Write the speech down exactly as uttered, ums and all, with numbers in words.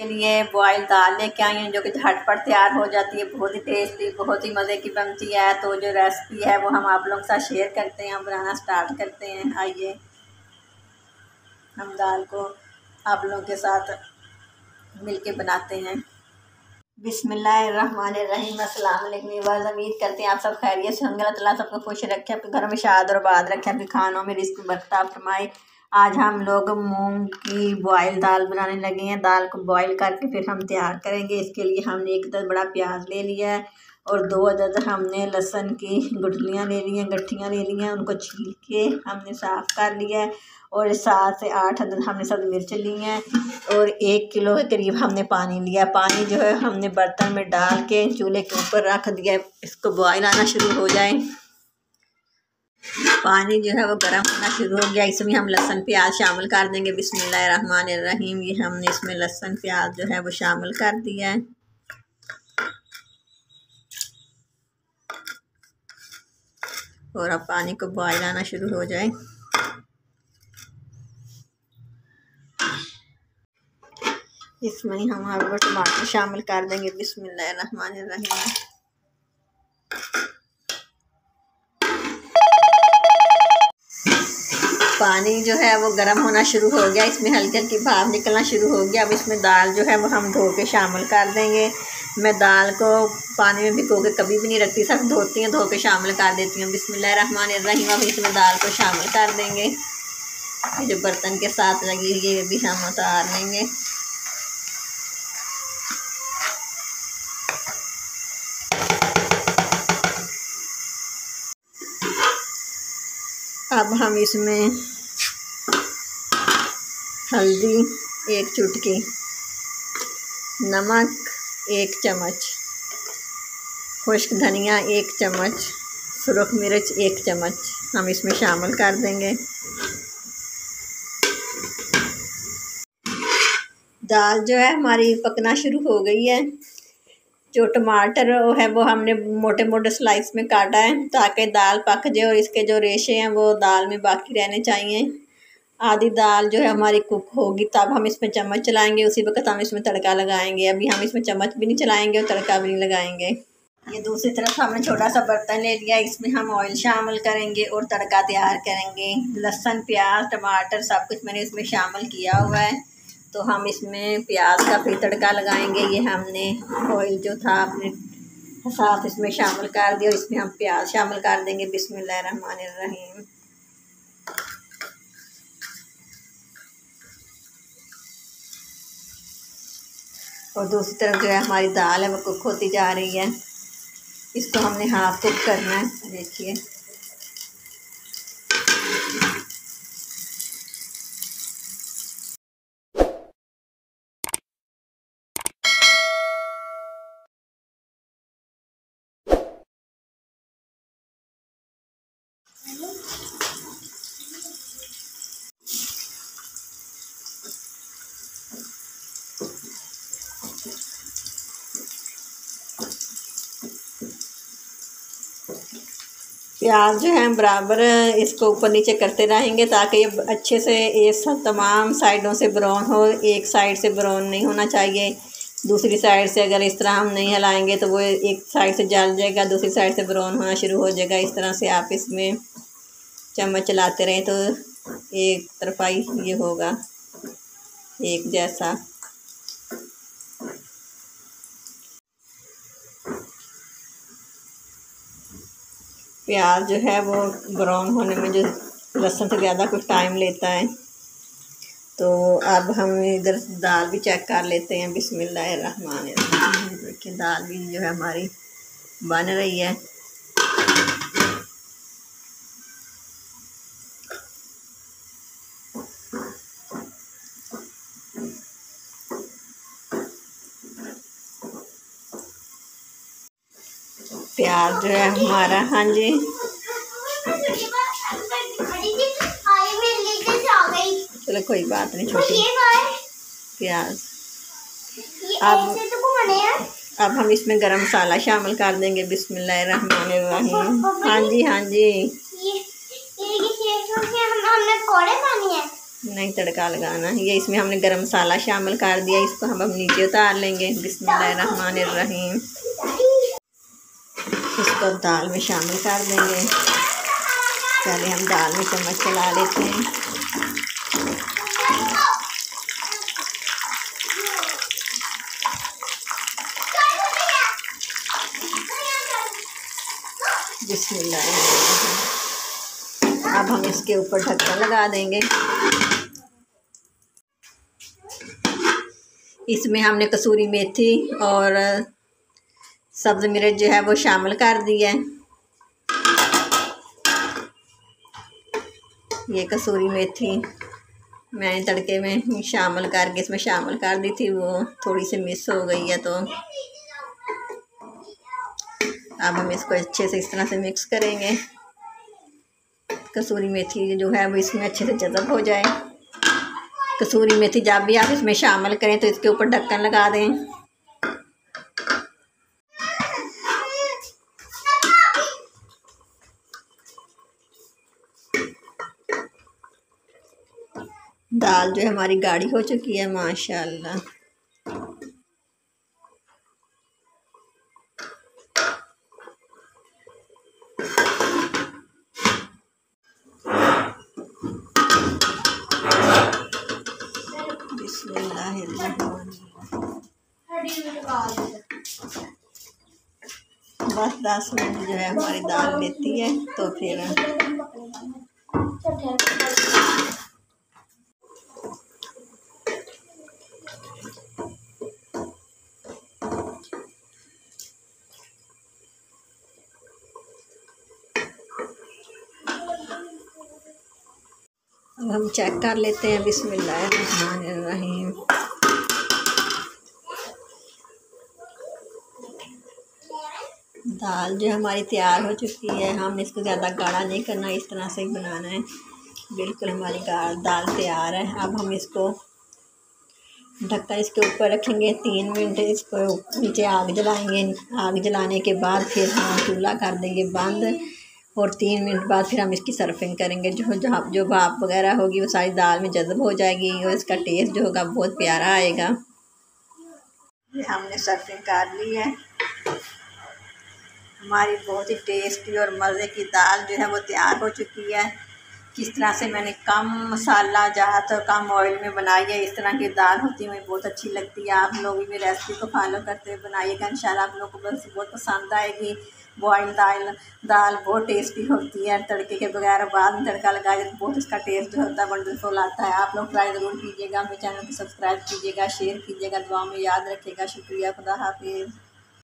के लिए बॉयल दाल लेके आई हूँ जो कि झटपट तैयार हो जाती है, बहुत ही टेस्टी, बहुत ही मज़े की बनती है। तो जो रेसिपी है वो हम आप लोगों के साथ शेयर करते हैं, बनाना स्टार्ट करते हैं। आइए हम दाल को आप लोगों के साथ मिलके बनाते हैं। बिस्मिल्लाहिर्रहमानिर्रहीम, अस्सलाम वालेकुम। उम्मीद करते हैं आप सब खैरियत से होंगे। अल्लाह ताला सबको खुश रखे, अपने घरों में शाद और आबाद रखे, अपने खानों में रिस्क बरकत फरमाए। आज हम लोग मूंग की बॉयल दाल बनाने लगे हैं। दाल को बॉयल करके फिर हम तैयार करेंगे। इसके लिए हमने एक अदद बड़ा प्याज ले लिया है और दो अदद हमने लहसुन की गुठलियाँ ले ली हैं, गट्ठियाँ ले ली हैं। उनको छील के हमने साफ़ कर लिया है और सात से आठ अदद हमने सब मिर्च ली हैं और एक किलो के करीब हमने पानी लिया। पानी जो है हमने बर्तन में डाल के चूल्हे के ऊपर रख दिया। इसको बॉयल आना शुरू हो जाए, पानी जो है वो गर्म होना शुरू हो गया। इसमें हम लहसुन प्याज शामिल कर देंगे। बिस्मिल्लाहिर्रहमानिर्रहीम, ये हमने इसमें लहसुन प्याज जो है वो शामिल कर दिया है। और अब पानी को बॉयल आना शुरू हो जाए। इसमें हम आलू टमाटर शामिल कर देंगे। बिस्मिल्लाहिर्रहमानिर्रहीम, पानी जो है वो गर्म होना शुरू हो गया। इसमें हल्की हल्की भाप निकलना शुरू हो गया। अब इसमें दाल जो है वो हम धो के शामिल कर देंगे। मैं दाल को पानी में भिगो के कभी भी नहीं रखती, सब धोती हैं, धो के शामिल कर देती हूँ। बिस्मिल्लाहिर्रहमानिर्रहीम, अब इसमें दाल को शामिल कर देंगे। ये जो बर्तन के साथ लगी ये भी हम उतार लेंगे। अब हम इसमें हल्दी एक चुटकी, नमक एक चम्मच, खुश्क धनिया एक चम्मच, सुरख मिर्च एक चम्मच हम इसमें शामिल कर देंगे। दाल जो है हमारी पकना शुरू हो गई है। जो टमाटर है वो हमने मोटे मोटे स्लाइस में काटा है ताकि दाल पक जाए और इसके जो रेशे हैं वो दाल में बाकी रहने चाहिए। आधी दाल जो है हमारी कुक होगी तब हम इसमें चम्मच चलाएंगे, उसी वक्त हम इसमें तड़का लगाएंगे। अभी हम इसमें चम्मच भी नहीं चलाएंगे और तड़का भी नहीं लगाएंगे। ये दूसरी तरफ हमने छोटा सा बर्तन ले लिया, इसमें हम ऑयल शामिल करेंगे और तड़का तैयार करेंगे। लहसुन प्याज टमाटर सब कुछ मैंने इसमें शामिल किया हुआ है। तो हम इसमें प्याज का फिर तड़का लगाएंगे। ये हमने ऑयल जो था अपने साथ इसमें शामिल कर दिया और इसमें हम प्याज शामिल कर देंगे। बिस्मिल्लाहिर्रहमानिर्रहीम, और दूसरी तरफ जो है हमारी दाल है वो कुक होती जा रही है। इसको हमने हाफ कुक करना है। देखिए प्याज जो है बराबर इसको ऊपर नीचे करते रहेंगे ताकि ये अच्छे से ये सब तमाम साइडों से ब्राउन हो। एक साइड से ब्राउन नहीं होना चाहिए। दूसरी साइड से अगर इस तरह हम नहीं हिलाएंगे तो वो एक साइड से जल जाएगा, दूसरी साइड से ब्राउन होना शुरू हो जाएगा। इस तरह से आप इसमें चम्मच चलाते रहें तो एक तरफाई ये होगा एक जैसा। प्याज जो है वो ब्राउन होने में जो लहसुन से ज़्यादा कुछ टाइम लेता है। तो अब हम इधर दाल भी चेक कर लेते हैं। बिस्मिल्लाहिर्रहमानिर्रहीम, देखिए दाल भी जो है हमारी बन रही है। प्याज जो है हमारा, हाँ जी चलो कोई बात नहीं, छोटी प्याज। अब अब हम इसमें गरम मसाला शामिल कर देंगे। बिस्मिल्लाहिर्रहमानिर्रहीम, हाँ जी हाँ जी। हमने कोड़े पानी है। नहीं तड़का लगाना। ये इसमें हमने गरम मसाला शामिल कर दिया, इसको हम अब नीचे उतार लेंगे। बिस्मिल्लाहिर्रहमानिर्रहीम। इसको दाल में शामिल कर देंगे। पहले हम दाल में चम्मच चला लेते हैं। बिस्मिल्लाह। अब हम इसके ऊपर ढक्कन लगा देंगे। इसमें हमने कसूरी मेथी और सब्ज़ मिर्च जो है वो शामिल कर दी है। ये कसूरी मेथी मैंने तड़के में शामिल करके इसमें शामिल कर दी थी, वो थोड़ी सी मिस हो गई है। तो अब हम इसको अच्छे से इस तरह से मिक्स करेंगे। कसूरी मेथी जो है वो इसमें अच्छे से जज़ब हो जाए। कसूरी मेथी जब भी आप इसमें शामिल करें तो इसके ऊपर ढक्कन लगा दें। दाल जो है हमारी गाढ़ी हो चुकी है माशाल्लाह। बस दस मिनट जो है हमारी दाल लेती है तो फिर अब हम चेक कर लेते हैं। बिस्मिल्लाहिर्रहमानिर्रहीम। दाल जो हमारी तैयार हो चुकी है। हम इसको ज़्यादा गाढ़ा नहीं करना, इस तरह से ही बनाना है। बिल्कुल हमारी दाल तैयार है। अब हम इसको ढक्कन इसके ऊपर रखेंगे तीन मिनट। इसको नीचे आग जलाएंगे। आग जलाने के बाद फिर हम चूल्हा कर देंगे बंद और तीन मिनट बाद फिर हम इसकी सर्विंग करेंगे। जो जहाँ जो भाप वगैरह होगी वो सारी दाल में जज़ब हो जाएगी और इसका टेस्ट जो होगा बहुत प्यारा आएगा। ये हमने सर्विंग कर ली है। हमारी बहुत ही टेस्टी और मज़े की दाल जो है वो तैयार हो चुकी है। किस तरह से मैंने कम मसाला जात और कम ऑयल में बनाई है। इस तरह की दाल होती है, मुझे बहुत अच्छी लगती है। आप लोग भी मेरी रेसिपी को फॉलो करते हुए बनाइएगा, इंशाल्लाह आप लोगों को बस बहुत पसंद आएगी। बॉयल दाल दाल बहुत टेस्टी होती है। तड़के के बगैर बाद में तड़का लगाए तो बहुत इसका टेस्ट जो होता है वंडरफुल आता है। आप लोग ट्राई ज़रूर कीजिएगा। मेरे चैनल को सब्सक्राइब कीजिएगा, शेयर कीजिएगा, दुआ में याद रखिएगा। शुक्रिया, खुदा हाफिज़।